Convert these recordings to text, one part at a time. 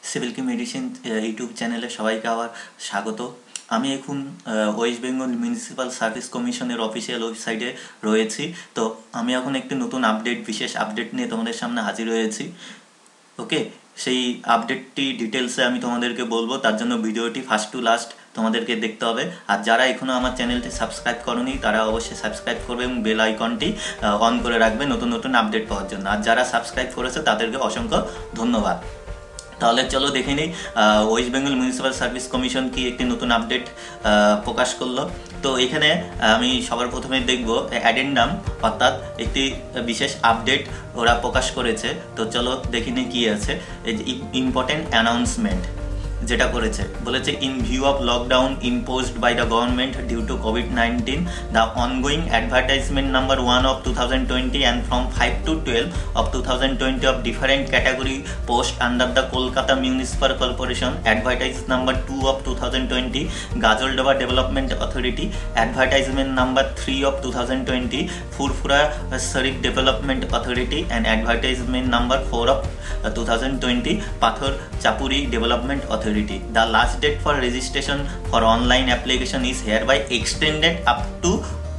Civil কি medicine YouTube চ্যানেলে সবাইকে আবার স্বাগত। আমি এখন ওয়েস্ট বেঙ্গল মিউনিসিপ্যাল সার্ভিস কমিশনের অফিসিয়াল ওয়েবসাইটে রয়েছি। তো আমি এখন একটি নতুন বিশেষ আপডেট নিয়ে তোমাদের সামনে হাজির হয়েছি। ওকে, সেই আপডেটটি ডিটেলসে আমি তোমাদেরকে বলবো, তার জন্য ভিডিওটি ফার্স্ট টু লাস্ট তোমাদেরকে দেখতে হবে। আর যারা এখনও আমার চ্যানেলটি সাবস্ক্রাইব করোনি তারা অবশ্যই সাবস্ক্রাইব করবে এবং বেল আইকনটি অন করে রাখবে নতুন নতুন আপডেট পাওয়ার জন্য। আর যারা সাবস্ক্রাইব করেছে তাদেরকে অসংখ্য ধন্যবাদ। তাহলে চলো দেখে নিই West Bengal municipal service commission কি একটি নতুন আপডেট প্রকাশ করলো। তো এখানে আমি সবার প্রথমে দেখব অ্যাডেন্ডাম, অর্থাৎ একটি বিশেষ আপডেট ওরা প্রকাশ করেছে। তো চলো দেখে নিই কী আছে। ইম্পর্টেন্ট অ্যানাউন্সমেন্ট যেটা করেছে, বলেছে in view of lockdown imposed by the government due to COVID-19 the ongoing advertisement number 1 of 2020 and from 5 to 12 of 2020 of different category post under the Kolkata Municipal Corporation, advertise number 2 of 2020 Gajoldaba Development Authority, advertisement number 3 of 2020 Furfura Sharif Development Authority, and advertisement number 4 of 2020 Pathor Chapuri Development Authority. The last date for registration for online application is hereby extended up to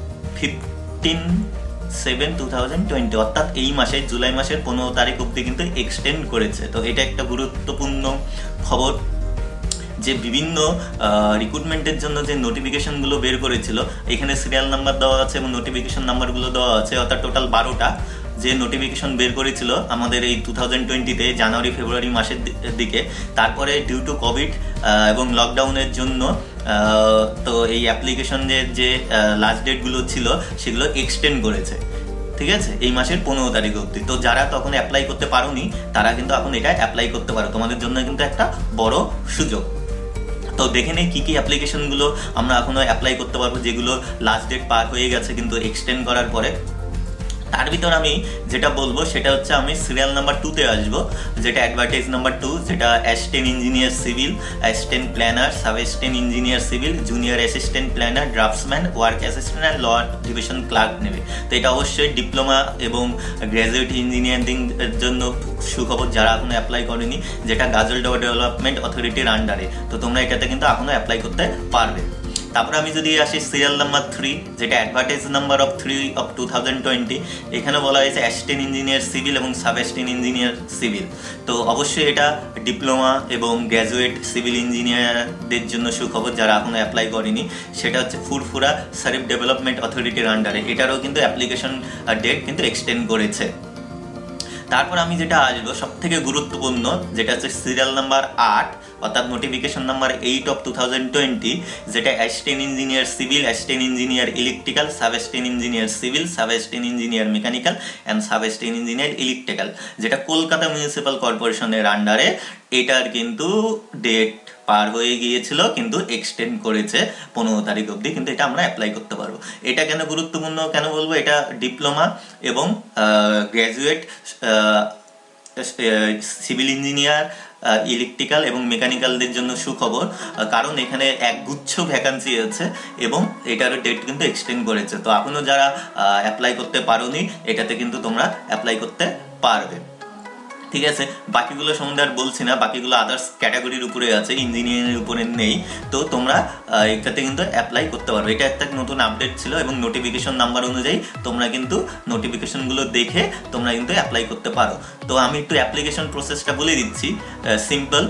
15/7/2020, অর্থাৎ এই মাসে জুলাই মাসের 15 তারিখ অবধি কিন্তু extend করেছে। তো এটা একটা গুরুত্বপূর্ণ খবর যে বিভিন্ন রিক্রুটমেন্টের জন্য যে নোটিফিকেশনগুলো বের করেছিল, এখানে সিরিয়াল নাম্বার দেওয়া আছে এবং নোটিফিকেশন নাম্বারগুলো দেওয়া আছে, অর্থাৎ টোটাল 12টা যে নোটিফিকেশন বের করেছিল আমাদের এই 2020-তে জানুয়ারি ফেব্রুয়ারি মাসের দিকে। তারপরে ডিউ টু কোভিড এবং লকডাউনের জন্য তো এই অ্যাপ্লিকেশনের যে লাস্ট ডেটগুলো ছিল সেগুলো এক্সটেন্ড করেছে, ঠিক আছে, এই মাসের 15 তারিখ অবধি। তো যারা তখন অ্যাপ্লাই করতে পারোনি তারা কিন্তু এখন এটা অ্যাপ্লাই করতে পারো, তোমাদের জন্য কিন্তু একটা বড় সুযোগ। তো দেখে নেই কী কী অ্যাপ্লিকেশনগুলো আমরা এখনও অ্যাপ্লাই করতে পারবো, যেগুলো লাস্ট ডেট পার হয়ে গেছে কিন্তু এক্সটেন্ড করার পরে। তার ভিতর আমি যেটা বলবো সেটা হচ্ছে, আমি সিরিয়াল নাম্বার 2-তে আসবো, যেটা অ্যাডভার্টাইজ নাম্বার 2, যেটা assistant engineer civil, assistant planner, sub assistant engineer civil, junior assistant planner, draftsman, work assistant and law division clerk নেবে। তো এটা অবশ্যই ডিপ্লোমা এবং গ্র্যাজুয়েট ইঞ্জিনিয়ারিং এর জন্য সুখবর, যারা এখনো অ্যাপ্লাই করেনি, যেটা গাজলডোবা ডেভেলপমেন্ট অথরিটির আন্ডারে। তো তোমরা এটাতে কিন্তু এখনো অ্যাপ্লাই করতে পারবে। তারপরে আমি যদি আসি সিরিয়াল নাম্বার 3, যেটা অ্যাডভার্টাইজ নাম্বার অফ 3 of 2020, এখানে বলা হয়েছে অ্যাসিস্ট্যান্ট ইঞ্জিনিয়ার সিভিল এবং সাব অ্যাসিস্ট্যান্ট ইঞ্জিনিয়ার সিভিল। তো অবশ্যই এটা ডিপ্লোমা এবং গ্র্যাজুয়েট সিভিল ইঞ্জিনিয়ারদের জন্য সুখবর, যারা এখনো অ্যাপ্লাই করেনি। সেটা হচ্ছে ফুরফুরা শরীফ ডেভেলপমেন্ট অথরিটির আন্ডারে। এটারও কিন্তু অ্যাপ্লিকেশন ডেট কিন্তু এক্সটেন্ড করেছে। তারপর আমি যেটা আসবো সব থেকে গুরুত্বপূর্ণ, যেটা হচ্ছে সিরিয়াল নাম্বার 8, অর্থাৎ নোটিফিকেশন নাম্বার 8 of 2020, যেটা assistant engineer civil, assistant engineer electrical, sub assistant engineer civil, sub assistant engineer mechanical and sub assistant engineer electrical, যেটা কলকাতা মিউনিসিপ্যাল কর্পোরেশনের আন্ডারে। এটার কিন্তু ডেট পার হয়ে গিয়েছিল কিন্তু এক্সটেন্ড করেছে 15 তারিখ অবধি, কিন্তু এটা আমরা অ্যাপ্লাই করতে পারবো। এটা কেন গুরুত্বপূর্ণ কেন বলবো, এটা ডিপ্লোমা এবং গ্র্যাজুয়েট সিভিল ইঞ্জিনিয়ার, ইলেকট্রিক্যাল এবং মেকানিক্যালদের জন্য সুখবর, কারণ এখানে একগুচ্ছ ভ্যাকান্সি আছে এবং এটারও ডেট কিন্তু এক্সটেন্ড করেছে। তো এখনও যারা অ্যাপ্লাই করতে পারোনি, এটাতে কিন্তু তোমরা অ্যাপ্লাই করতে পারবে, ঠিক আছে। বাকিগুলো সম্বন্ধে আর বলছি না, বাকিগুলো আদার্স ক্যাটাগরির উপরে আছে, ইঞ্জিনিয়ারিংয়ের উপরে নেই। তো তোমরা এটাতে কিন্তু অ্যাপ্লাই করতে পারবে। এটা একটা নতুন আপডেট ছিল এবং নোটিফিকেশন নাম্বার অনুযায়ী তোমরা কিন্তু নোটিফিকেশনগুলো দেখে তোমরা কিন্তু অ্যাপ্লাই করতে পারো। তো আমি একটু অ্যাপ্লিকেশন প্রসেসটা বলে দিচ্ছি, সিম্পল।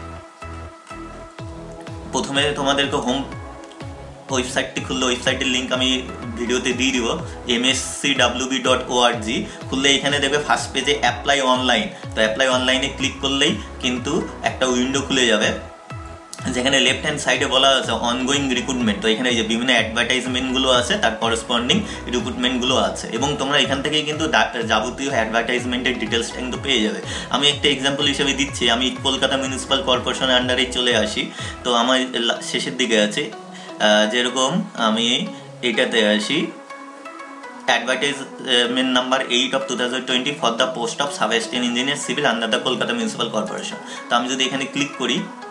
প্রথমে তোমাদেরকে হোম ওয়েবসাইটটি খুললে, ওয়েবসাইটের লিঙ্ক আমি ভিডিওতে দিয়ে দিব, mscwb.org খুললে এখানে দেবে ফার্স্ট পেজে অ্যাপ্লাই অনলাইন। তো অ্যাপ্লাই অনলাইনে ক্লিক করলেই কিন্তু একটা উইন্ডো খুলে যাবে, যেখানে লেফট হ্যান্ড সাইডে বলা আছে অনগোয়িং রিক্রুটমেন্ট। তো এখানে এই যে বিভিন্ন অ্যাডভার্টাইজমেন্টগুলো আছে, তার করসপন্ডিং রিক্রুটমেন্টগুলো আছে, এবং তোমরা এখান থেকেই কিন্তু যাবতীয় অ্যাডভার্টাইজমেন্টের ডিটেলসটা কিন্তু পেয়ে যাবে। আমি একটা এক্সাম্পল হিসেবে দিচ্ছি, আমি কলকাতা মিউনিসিপ্যাল কর্পোরেশনের আন্ডারে চলে আসি। তো আমার শেষের দিকে আছে, যেরকম আমি এটাতে আসি, advertisement number 8 of 2020 for the post of sub assistant engineer civil under the Kolkata municipal corporation. তো আমি যদি এখানে ক্লিক করি,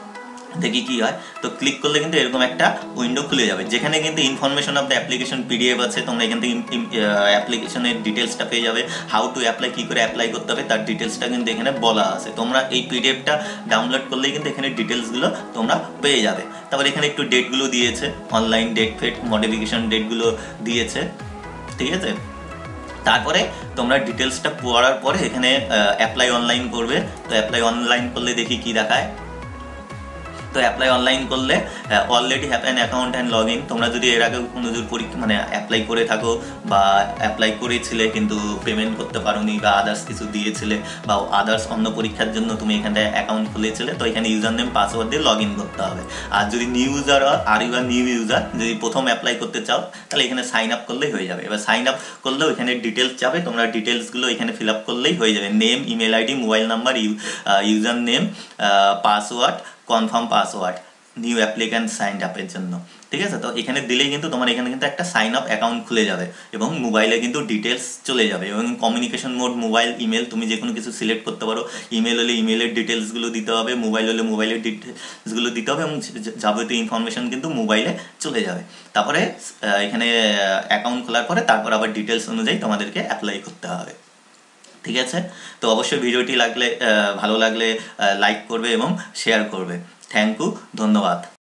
দেখি কি হয়। তো ক্লিক করলে কিন্তু এরকম একটা উইন্ডো খুলে যাবে, যেখানে কিন্তু information of the application PDF আছে। তোমরা এখান থেকে অ্যাপ্লিকেশনের ডিটেলসটা পেয়ে যাবে, হাউ টু অ্যাপ্লাই, কী করে অ্যাপ্লাই করতে হবে তার ডিটেলসটা কিন্তু এখানে বলা আছে। তোমরা এই পিডিএফটা ডাউনলোড করলেই কিন্তু এখানে ডিটেলসগুলো তোমরা পেয়ে যাবে। তারপর এখানে একটু ডেটগুলো দিয়েছে, অনলাইন ডেট ফেট মডিফিকেশন ডেটগুলো দিয়েছে, ঠিক আছে। তারপরে তোমরা ডিটেলসটা পড়ার পরে এখানে অ্যাপ্লাই অনলাইন করবে। তো অ্যাপ্লাই অনলাইন করলে দেখি কি দেখায়। তো অ্যাপ্লাই অনলাইন করলে already have an account and log in. তোমরা যদি এর আগে কোনো পরীক্ষা মানে অ্যাপ্লাই করে থাকো বা অ্যাপ্লাই করেছিলে কিন্তু পেমেন্ট করতে পারোনি বা আদার্স কিছু দিয়েছিলে বা আদার্স অন্য পরীক্ষার জন্য তুমি এখানে অ্যাকাউন্ট খুলেছিলে, তো এখানে ইউজার নেম পাসওয়ার্ড দিয়ে লগ ইন করতে হবে। আর যদি new user are you new নিউ ইউজার, যদি প্রথম অ্যাপ্লাই করতে চাও তাহলে এখানে সাইন আপ করলেই হয়ে যাবে। এবার সাইন আপ করলেও এখানে ডিটেলস যাবে, তোমরা ডিটেলসগুলো এখানে ফিল আপ করলেই হয়ে যাবে। Name, email ID, mobile number, user name, password, confirm password, new applicant sign আপের জন্য, ঠিক আছে। তো এখানে দিলেই কিন্তু তোমার এখানে কিন্তু একটা সাইন আপ অ্যাকাউন্ট খুলে যাবে এবং মোবাইলে কিন্তু ডিটেলস চলে যাবে। এবং কমিউনিকেশন মোড মোবাইল, ইমেল, তুমি যে কোনো কিছু সিলেক্ট করতে পারো। ইমেল হলে ইমেলের ডিটেলসগুলো দিতে হবে, মোবাইল হলে মোবাইলের ডিটেলসগুলো দিতে হবে এবং যাবতীয় ইনফরমেশন কিন্তু মোবাইলে চলে যাবে। তারপরে এখানে অ্যাকাউন্ট খোলার পরে তারপর আবার ডিটেলস অনুযায়ী তোমাদেরকে অ্যাপ্লাই করতে হবে, ঠিক আছে। তো অবশ্যই ভিডিওটি ভালো লাগলে লাইক করবে এবং শেয়ার করবে। থ্যাংক ইউ, ধন্যবাদ।